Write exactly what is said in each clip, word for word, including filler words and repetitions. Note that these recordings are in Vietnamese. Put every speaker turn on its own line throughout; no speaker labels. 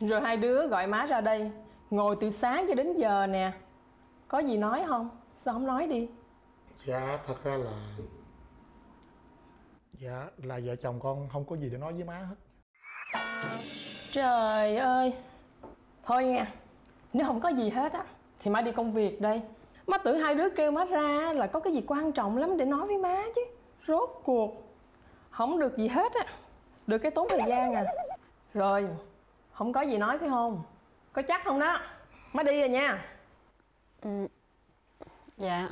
Rồi hai đứa gọi má ra đây, ngồi từ sáng cho đến giờ nè. Có gì nói không? Sao không nói đi?
Dạ thật ra là Dạ là vợ chồng con không có gì để nói với má hết.
Trời ơi. Thôi nha, nếu không có gì hết á thì má đi công việc đây. Má tưởng hai đứa kêu má ra là có cái gì quan trọng lắm để nói với má chứ. Rốt cuộc không được gì hết á. Được cái tốn thời gian à. Rồi, không có gì nói phải không? Có chắc không đó? Má đi rồi nha.
Ừ. Dạ.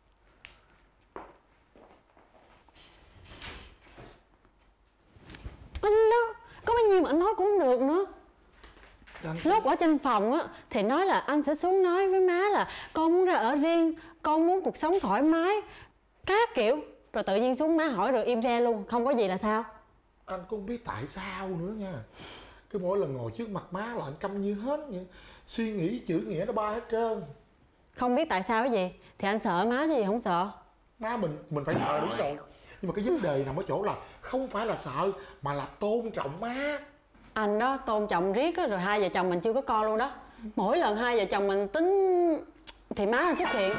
Anh đó, có bao nhiêu mà anh nói cũng không được nữa.
Anh...
Lúc ở trên phòng á thì nói là anh sẽ xuống nói với má là con muốn ra ở riêng, con muốn cuộc sống thoải mái, các kiểu. Rồi tự nhiên xuống má hỏi rồi im re luôn, không có gì là sao?
Anh cũng không biết tại sao nữa nha. Cứ mỗi lần ngồi trước mặt má là anh câm như hết vậy. Suy nghĩ chữ nghĩa nó bay hết trơn.
Không biết tại sao cái gì thì anh sợ má chứ gì không sợ.
Má mình mình phải sợ đúng rồi. Nhưng mà cái vấn đề nằm ở chỗ là không phải là sợ mà là tôn trọng má.
Anh đó tôn trọng riết á, rồi hai vợ chồng mình chưa có con luôn đó. Mỗi lần hai vợ chồng mình tính thì má anh xuất hiện.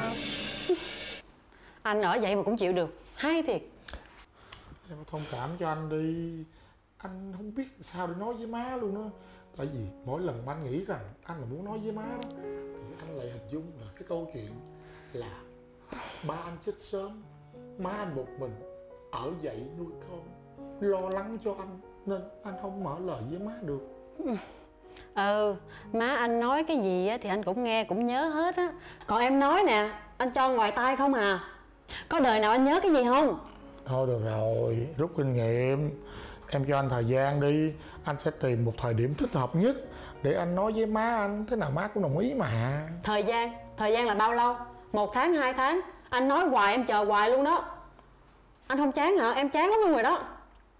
Anh ở vậy mà cũng chịu được, hay thiệt.
Em thông cảm cho anh đi. Anh không biết sao để nói với má luôn đó. Tại vì mỗi lần mà anh nghĩ rằng anh là muốn nói với má đó, thì anh lại hình dung là cái câu chuyện là ba anh chết sớm, má anh một mình ở dậy nuôi con, lo lắng cho anh, nên anh không mở lời với má được.
Ừ, má anh nói cái gì á thì anh cũng nghe cũng nhớ hết á. Còn em nói nè, anh cho ngoài tai không à. Có đời nào anh nhớ cái gì không?
Thôi được rồi, rút kinh nghiệm. Em cho anh thời gian đi. Anh sẽ tìm một thời điểm thích hợp nhất để anh nói với má anh. Thế nào má cũng đồng ý mà.
Thời gian? Thời gian là bao lâu? Một tháng, hai tháng? Anh nói hoài em chờ hoài luôn đó. Anh không chán hả? Em chán lắm luôn rồi đó.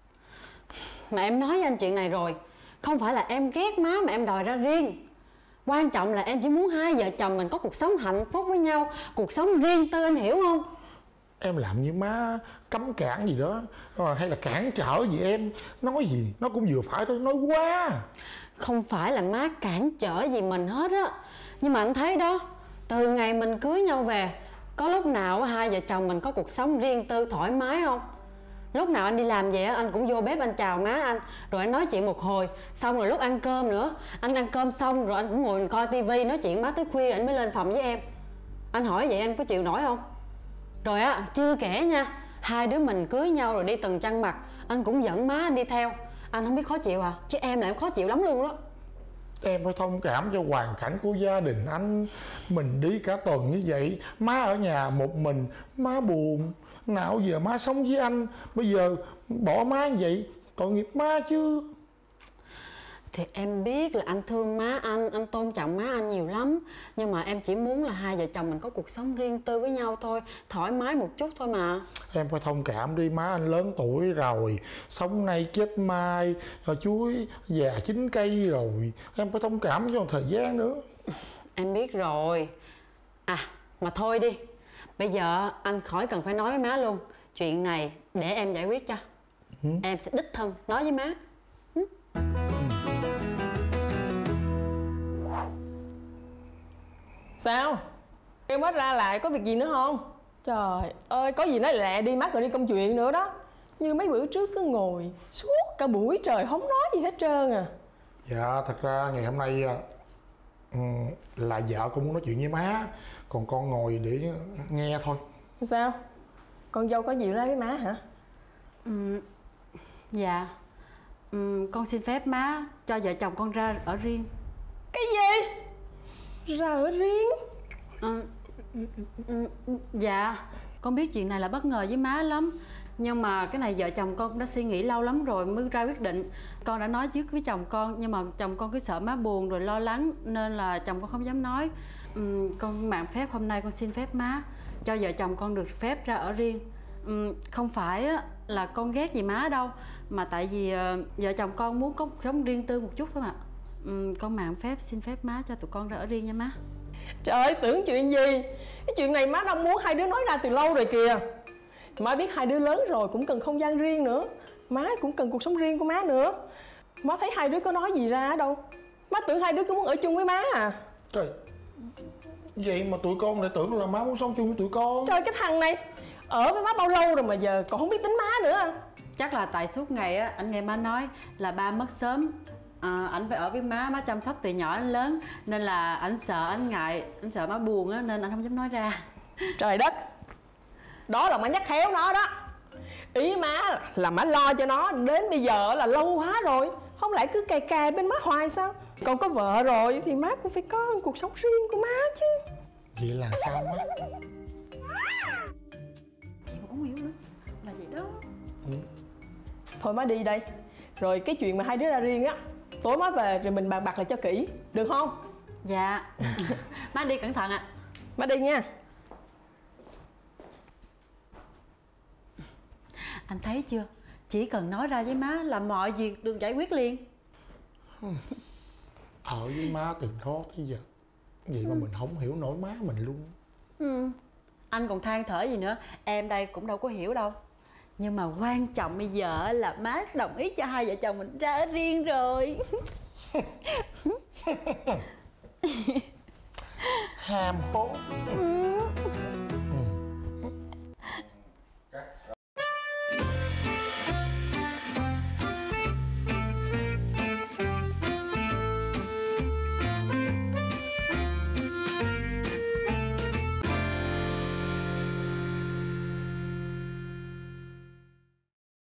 Mà em nói với anh chuyện này rồi, không phải là em ghét má mà em đòi ra riêng. Quan trọng là em chỉ muốn hai vợ chồng mình có cuộc sống hạnh phúc với nhau, cuộc sống riêng tư, anh hiểu không?
Em làm như má cấm cản gì đó, hay là cản trở gì em. Nói gì nó cũng vừa phải thôi, nói quá.
Không phải là má cản trở gì mình hết á. Nhưng mà anh thấy đó, từ ngày mình cưới nhau về, có lúc nào hai vợ chồng mình có cuộc sống riêng tư thoải mái không? Lúc nào anh đi làm về anh cũng vô bếp anh chào má anh, rồi anh nói chuyện một hồi. Xong rồi lúc ăn cơm nữa, anh ăn cơm xong rồi anh cũng ngồi coi tivi nói chuyện má tới khuya anh mới lên phòng với em. Anh hỏi vậy anh có chịu nổi không? Rồi á, chưa kể nha, hai đứa mình cưới nhau rồi đi từng trăng mặt, anh cũng dẫn má anh đi theo. Anh không biết khó chịu à? Chứ em là em khó chịu lắm luôn đó.
Em phải thông cảm cho hoàn cảnh của gia đình anh. Mình đi cả tuần như vậy, má ở nhà một mình, má buồn. Nào giờ má sống với anh, bây giờ bỏ má như vậy, tội nghiệp má chứ.
Thì em biết là anh thương má anh, anh tôn trọng má anh nhiều lắm. Nhưng mà em chỉ muốn là hai vợ chồng mình có cuộc sống riêng tư với nhau thôi, thoải mái một chút thôi mà.
Em phải thông cảm đi, má anh lớn tuổi rồi, sống nay chết mai, rồi chuối già chín cây rồi. Em phải thông cảm cho một thời gian nữa.
Em biết rồi. À mà thôi đi, bây giờ anh khỏi cần phải nói với má luôn. Chuyện này để em giải quyết cho. ừ. Em sẽ đích thân nói với má. ừ.
Sao? Kêu má ra lại có việc gì nữa không? Trời ơi, có gì nói lẹ đi, má còn đi công chuyện nữa đó. Như mấy bữa trước cứ ngồi suốt cả buổi trời không nói gì hết trơn à.
Dạ thật ra ngày hôm nay um, là vợ con muốn nói chuyện với má, còn con ngồi để nghe thôi.
Sao? Con dâu có gì nói với má hả?
ừ, Dạ ừ, con xin phép má cho vợ chồng con ra ở riêng.
Cái gì? Ra ở riêng?
ừ, ừ, Dạ con biết chuyện này là bất ngờ với má lắm. Nhưng mà cái này vợ chồng con đã suy nghĩ lâu lắm rồi mới ra quyết định. Con đã nói trước với chồng con, nhưng mà chồng con cứ sợ má buồn rồi lo lắng, nên là chồng con không dám nói. ừ, Con mạn phép hôm nay con xin phép má cho vợ chồng con được phép ra ở riêng. ừ, Không phải là con ghét gì má đâu, mà tại vì uh, vợ chồng con muốn có sống riêng tư một chút thôi mà. ừ, Con mạn phép xin phép má cho tụi con ra ở riêng nha má.
Trời ơi, tưởng chuyện gì? Cái chuyện này má đang muốn hai đứa nói ra từ lâu rồi kìa. Má biết hai đứa lớn rồi cũng cần không gian riêng nữa. Má cũng cần cuộc sống riêng của má nữa. Má thấy hai đứa có nói gì ra đâu. Má tưởng hai đứa cứ muốn ở chung với má à.
Trời, vậy mà tụi con lại tưởng là má muốn sống chung với tụi con.
Trời, cái thằng này ở với má bao lâu rồi mà giờ còn không biết tính má nữa à?
Chắc là tại suốt ngày á anh nghe má nói là ba mất sớm, à, ảnh phải ở với má, má chăm sóc từ nhỏ đến lớn, nên là ảnh sợ, ảnh ngại, ảnh sợ má buồn á, nên ảnh không dám nói ra.
Trời đất, đó là má nhắc khéo nó đó. Ý má là má lo cho nó đến bây giờ là lâu quá rồi, không lẽ cứ cài cài bên má hoài sao? Còn có vợ rồi thì má cũng phải có cuộc sống riêng của má chứ.
Vậy là sao má?
Chị mà cũng hiểu nữa, là vậy đó.
Ừ.
Thôi má đi đây. Rồi cái chuyện mà hai đứa ra riêng á, tối má về rồi mình bàn bạc lại cho kỹ, được không?
Dạ. Má đi cẩn thận ạ. À.
Má đi nha.
Anh thấy chưa, chỉ cần nói ra với má là mọi việc được giải quyết liền.
Ở với má từ đó tới giờ, vậy mà mình không hiểu nổi má mình luôn.
Ừ. Anh còn than thở gì nữa, em đây cũng đâu có hiểu đâu. Nhưng mà quan trọng bây giờ là má đồng ý cho hai vợ chồng mình ra ở riêng rồi.
Ham hố.
Ừ.